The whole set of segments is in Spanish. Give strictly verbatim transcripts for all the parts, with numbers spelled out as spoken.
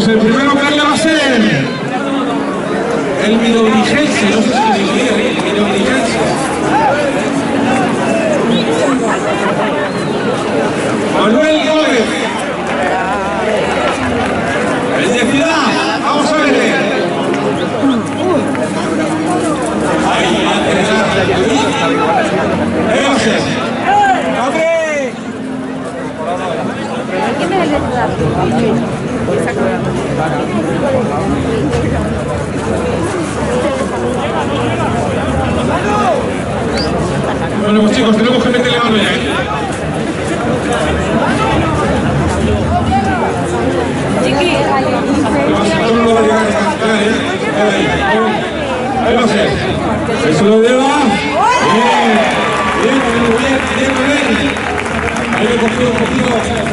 Pues el primero que le va a ser el Minorigense, no sé si lo digo bien, el Minorigense. Manuel Gómez. El de Ciudad, vamos a verle. Ahí va a tener. Ahí va a ser. Bueno, pues chicos, tenemos que meterle mano ya, ¿eh? Chiqui. Ahí va a ser. Eso lo lleva. Bien. Bien, bien, bien, bien. Ahí he cogido un poquito.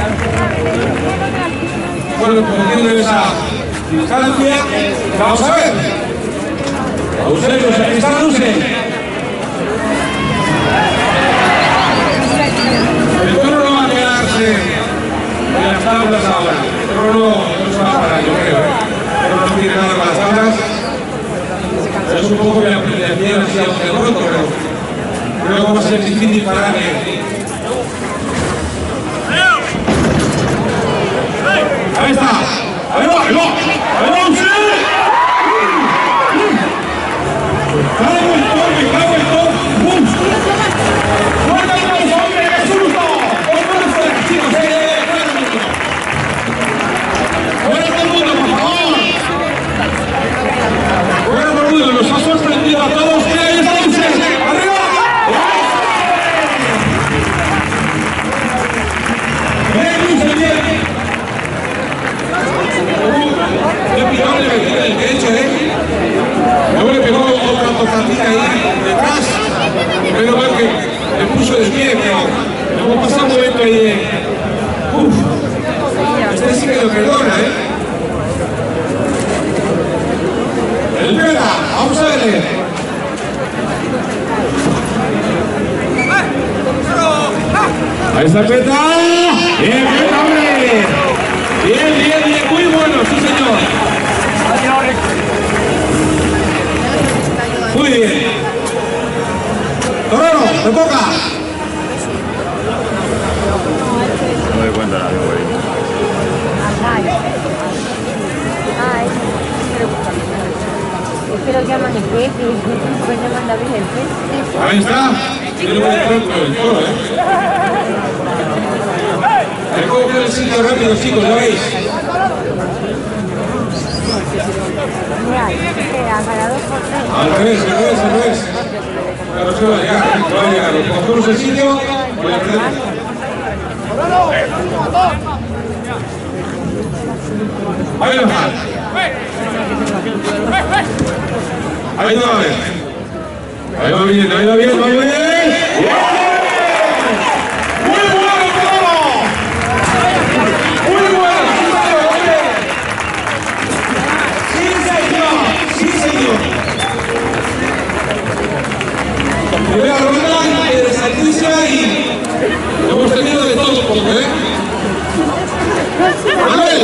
Bueno, como tiene esa distancia, vamos a ver. Eusebio, aquí está Eusebio. El toro no va a quedarse en las tablas ahora. El toro no, no se va a parar, yo creo. ¿eh? El toro no tiene nada con las tablas. Es un poco que la apreciación ha sido de roto, pero creo que va a ser difícil pararle. Ahí está. Ahí va, ahí va. Ahí va, Eusebio. ¡Cago el toro, me cago el toro! ¡Bum! ¡Fuerte aplauso, hombre! ¡Qué susto! ¡Fuera, fuera, chicos! ¡Eh, fuera todo el mundo! ¡Fuera todo el mundo, por favor! ¡Fuera todo el mundo! ¡Nos ha sorprendido a todos! ¡Que ahí está Eusebio! ¡Arriba! ¡Bien, Eusebio, bien! ¡Qué picón le metí en el techo, eh! Luego le pegó otra tocatita ahí detrás. Menos mal que me puso de pie, pero luego pasa un momento ahí de... Uf, este sí que lo perdona, ¿eh? El Pera, vamos a verle. Ahí está Peta. Bien, Peta, hombre. Bien, bien, bien, muy bueno, sí señor. Muy bien. Torero, te toca. No me doy cuenta nada, güey. Ay, es que lo llaman el jefe, pues llaman David el jefe. Ahí está. Tiene buen tronco el toro, ¿eh? El juego queda el sitio rápido, chicos, ¿lo veis? Mira, que ha ganado por tres. Al revés, al revés, al revés. Claro, se va a llegar, va a llegar. Cogemos el sitio y la perdemos. Ahí va. Ahí va bien. Ahí va bien, ahí va bien, ahí va bien. ¡Muy bueno, toro! ¡Muy bueno, hombre! ¡Sí, señor! ¡Sí, señor! Primera ronda de Santicia y hemos tenido de todo un poco, ¿eh? ¡Manuel!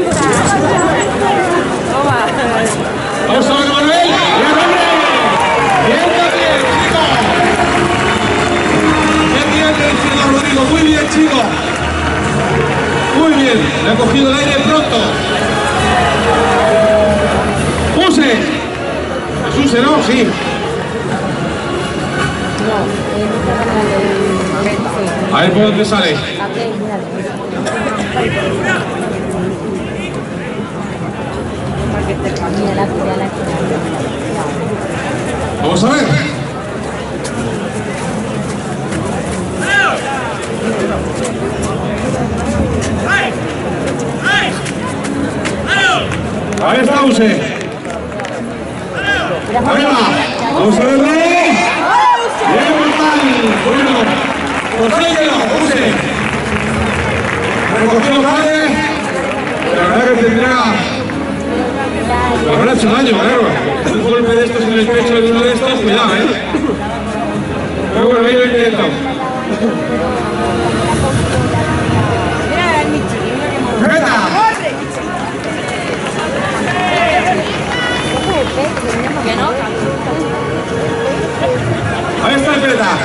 ¡Vamos a ver, Manuel! ¡Bien, hombre! ¡Bien también, chico! ¡Bien, bien, señor Rodrigo! ¡Muy bien, chico! ¡Muy bien! Le ha cogido el aire pronto. ¡Puse! ¿Jesús, no? Sí. A ver por dónde sale. Vamos a ver. Ahí está Use. Arriba. Vamos a verlo. Bien, brutal. Bueno, consíguelo, Use. Recogió vale. La verdad que tendrá... Le habrá hecho daño, claro. Un golpe de estos en el pecho de uno de estos, cuidado, ¿eh? Pero bueno, ahí lo intento.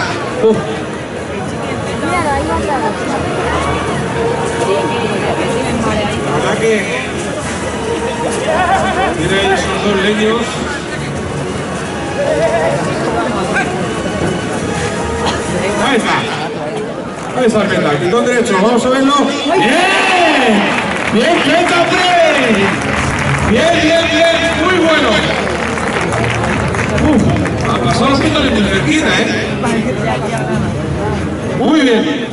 Uf. Míralo, ahí va atrás. La verdad que tiene ahí esos dos leños. Ahí está. Ahí está el Penta. Quitón derecho. Vamos a verlo. ¡Bien! ¡Bien, Penta tres! Bien, bien, bien. Muy bueno. Uf, ha pasado los quitones muy cerquita, ¿eh? Muy bien.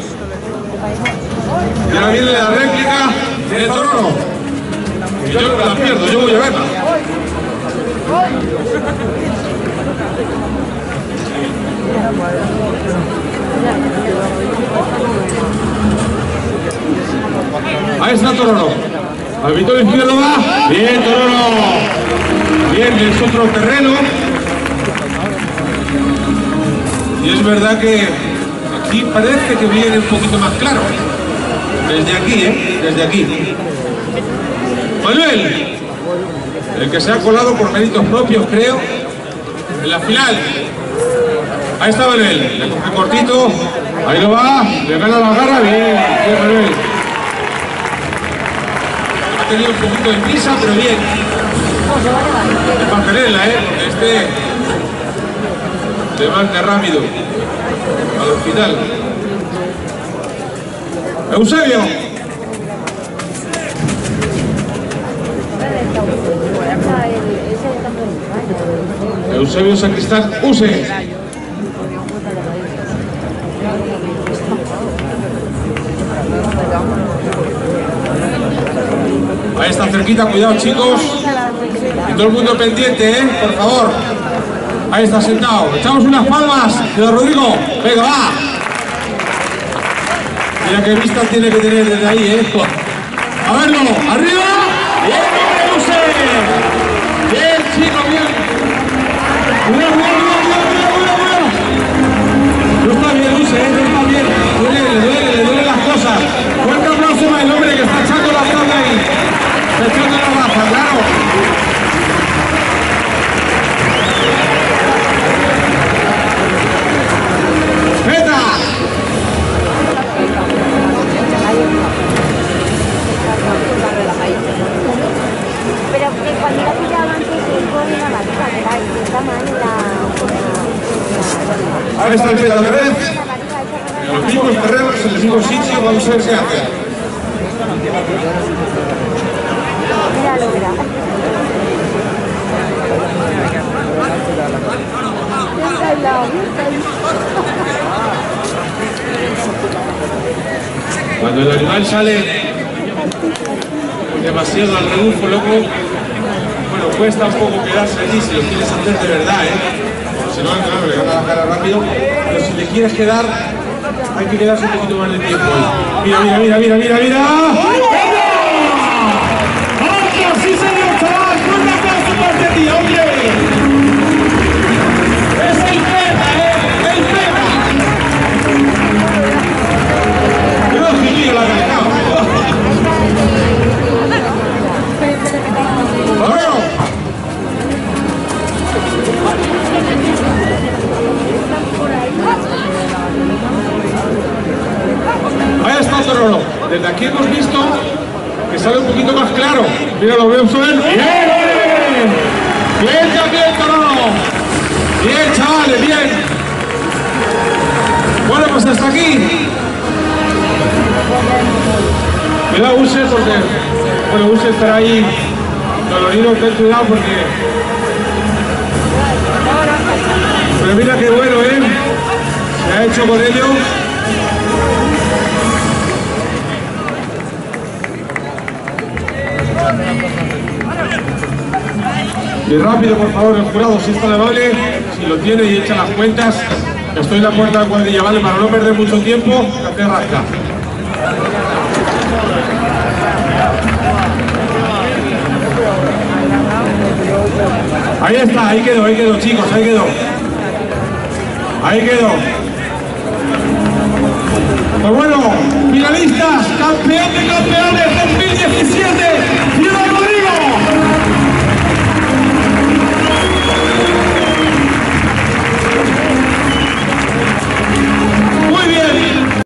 Y ahora viene la réplica de Toro. Y yo no me la pierdo, yo voy a verla. Ahí está Tororo. Al Víctor izquierdo va. Bien, Tororo. Bien, es otro terreno. Y es verdad que aquí parece que viene un poquito más claro. Desde aquí, ¿eh? Desde aquí. Manuel, el que se ha colado por méritos propios, creo, en la final. Ahí está Manuel, le coge cortito, ahí lo va, le gana la garra, bien, bien Manuel. Ha tenido un poquito de prisa, pero bien. Es para tenerla, ¿eh? Este se va de rápido al hospital. Eusebio. Eusebio Sacristán, use. Ahí está cerquita, cuidado chicos. Y todo el mundo pendiente, ¿eh? Por favor. Ahí está sentado. Echamos unas palmas. Pero Rodrigo, venga, va. Mira qué vista tiene que tener desde ahí, ¿eh? A verlo, arriba. Bien, use. Bien, chicos, bien. Cuidado, cuidado, cuidado, cuidado, cuidado. No está bien, use, ¿eh? No está bien. Duele, le duele, le duelen las cosas. Fuerte aplauso para el hombre que está echando la plaza ahí. Está echando la plaza, claro. ¡Meta! Pero que cuando la pillaba antes el gol era la liga, era y está mal la... Ahora está el Peta otra vez. En los mismos terrenos, en el mismo sitio, vamos a ver qué hace. Míralo, mira. Está al lado, está ahí. Cuando el animal sale demasiado al rebufo, loco, bueno, cuesta un poco quedarse allí si lo quieres hacer de verdad, ¿eh? Si no, claro, le gana la cara rápido, pero si le quieres quedar, hay que quedarse un poquito más de tiempo. Mira, mira, mira, mira, mira, mira. ¡Vamos! ¡Sí, señor, chaval! ¡Un aplauso para ti, hombre! ¡Es el Peta, eh! ¡El Peta! ¡Dios mío, la cargado! Ahí está Tororo. Desde aquí hemos visto que sale un poquito más claro. Mira, lo veo suben. ¡Bien! ¡Bien también, Tororo! ¡Bien, chavales! ¡Bien! Bueno, pues hasta aquí. Cuidado, Use, porque... Bueno, Use estará ahí dolorido, ten cuidado porque... Pero mira qué bueno, ¿eh? Se ha hecho con ello. Y rápido, por favor, el jurado, si está amable, si lo tiene y echa las cuentas. Estoy en la puerta del cuadrilla, ¿vale? Para no perder mucho tiempo, café rasca. Ahí está, ahí quedó, ahí quedó, chicos, ahí quedó. Ahí quedó.